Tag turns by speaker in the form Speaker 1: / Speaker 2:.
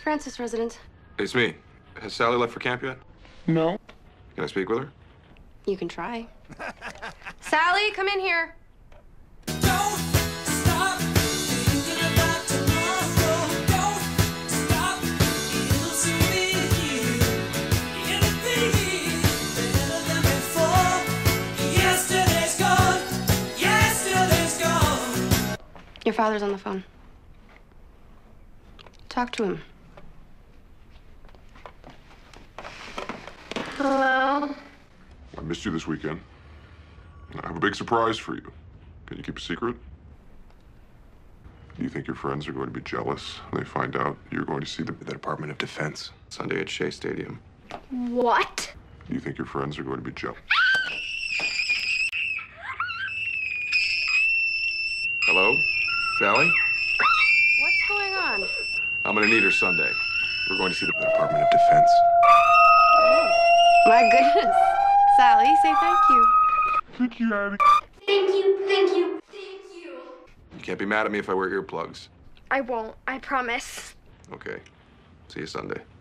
Speaker 1: Francis resident.
Speaker 2: It's me. Has Sally left for camp yet?
Speaker 3: No.
Speaker 2: Can I speak with her?
Speaker 1: You can try. Sally, come in here.
Speaker 4: Don't stop thinking about tomorrow. Don't stop. It'll soon be here. It'll be better than before. Yesterday's gone. Yesterday's gone.
Speaker 1: Your father's on the phone. Talk to him. Hello?
Speaker 5: I missed you this weekend. I have a big surprise for you. Can you keep a secret? Do you think your friends are going to be jealous when they find out you're going to see the
Speaker 2: Department of Defense, Sunday at Shea Stadium.
Speaker 1: What?
Speaker 5: Do you think your friends are going to be jealous?
Speaker 2: Hello? Sally?
Speaker 1: What's going on?
Speaker 2: I'm gonna need her Sunday. We're going to see the Department of Defense.
Speaker 1: My goodness. Sally, say thank you.
Speaker 3: Thank you, Abby.
Speaker 1: Thank you, thank you, thank you.
Speaker 2: You can't be mad at me if I wear earplugs.
Speaker 1: I won't, I promise.
Speaker 2: Okay. See you Sunday.